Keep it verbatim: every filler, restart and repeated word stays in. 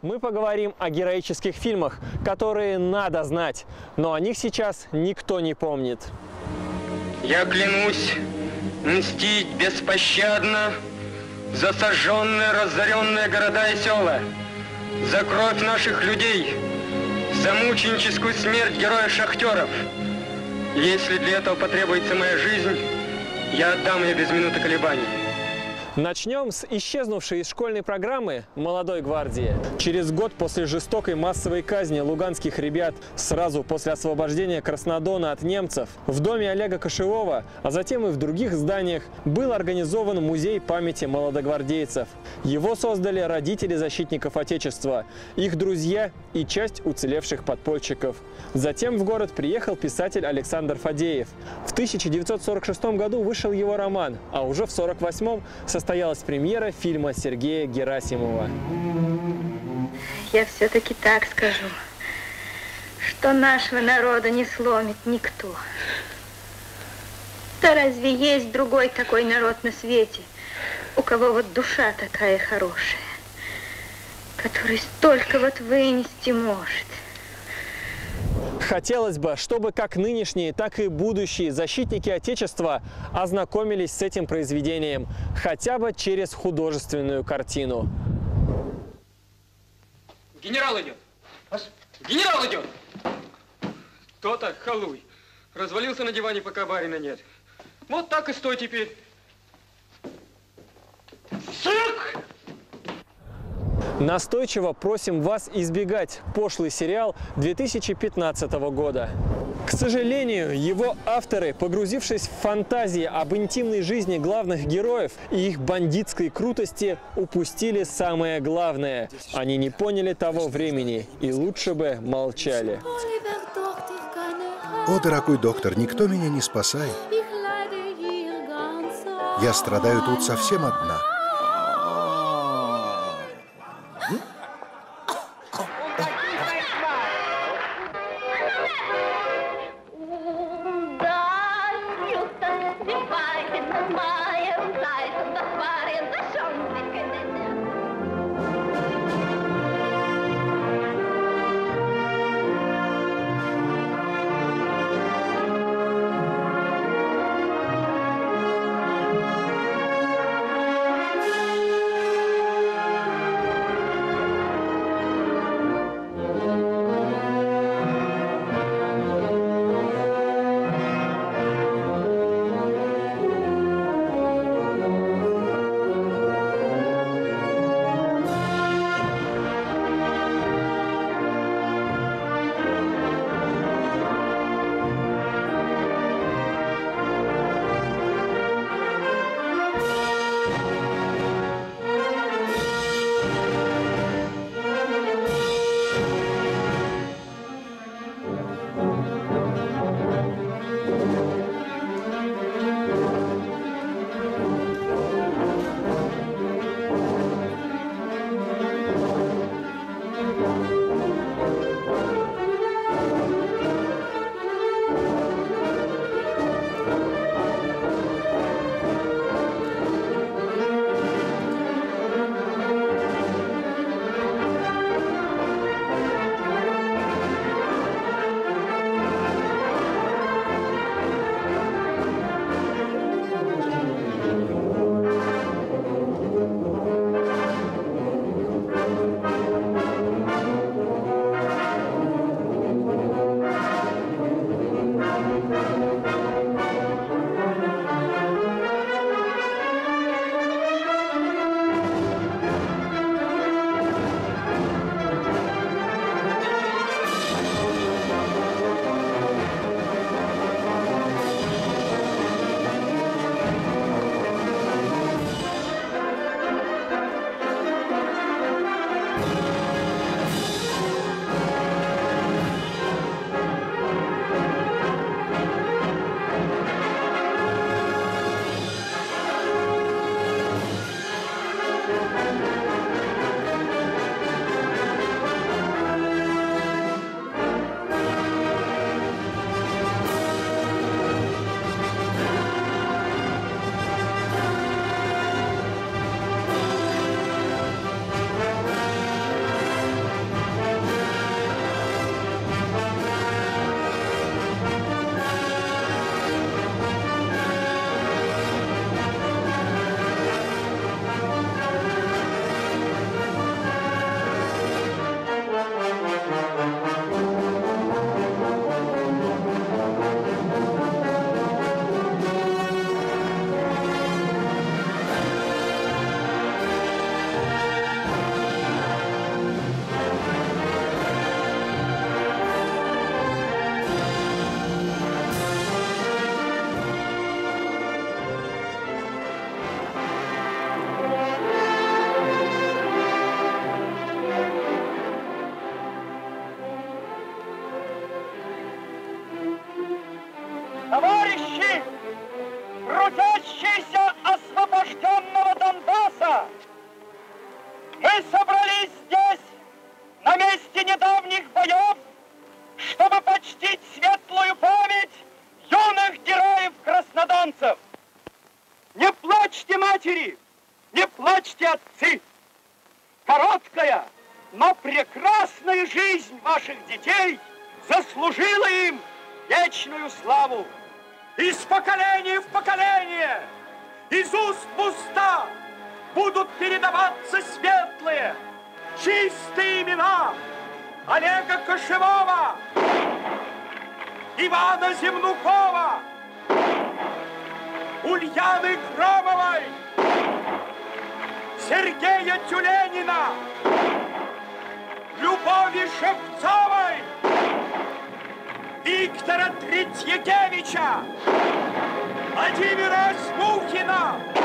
мы поговорим о героических фильмах, которые надо знать, но о них сейчас никто не помнит. Я клянусь мстить беспощадно за сожженные, разоренные города и села, за кровь наших людей, за мученическую смерть героев-шахтеров. Если для этого потребуется моя жизнь, я отдам ее без минуты колебаний. Начнем с исчезнувшей из школьной программы «Молодой гвардии». Через год после жестокой массовой казни луганских ребят, сразу после освобождения Краснодона от немцев, в доме Олега Кошевого, а затем и в других зданиях, был организован музей памяти молодогвардейцев. Его создали родители защитников Отечества, их друзья и часть уцелевших подпольщиков. Затем в город приехал писатель Александр Фадеев. В тысяча девятьсот сорок шестом году вышел его роман, а уже в сорок восьмом состоялся Состоялась премьера фильма Сергея Герасимова. Я все-таки так скажу, что нашего народа не сломит никто. Да разве есть другой такой народ на свете, у кого вот душа такая хорошая, который столько вот вынести может? Хотелось бы, чтобы как нынешние, так и будущие защитники Отечества ознакомились с этим произведением, хотя бы через художественную картину. Генерал идет! Генерал идет! Кто так, халуй? Развалился на диване, пока барина нет. Вот так и стой теперь. Сык! Настойчиво просим вас избегать пошлый сериал две тысячи пятнадцатого года. К сожалению, его авторы, погрузившись в фантазии об интимной жизни главных героев и их бандитской крутости, упустили самое главное. Они не поняли того времени и лучше бы молчали. О, дорогой доктор, никто меня не спасает. Я страдаю тут совсем одна. трудящийся освобожденного Донбасса! Мы собрались здесь, на месте недавних боев, чтобы почтить светлую память юных героев-краснодонцев. Не плачьте, матери, не плачьте, отцы! Короткая, но прекрасная жизнь ваших детей заслужила им вечную славу. Из поколения в поколение, из уст в уста будут передаваться светлые, чистые имена Олега Кошевого, Ивана Земнукова, Ульяны Громовой, Сергея Тюленина, Любови Шевцовой, Виктора Третьякевича, Владимира Смухина,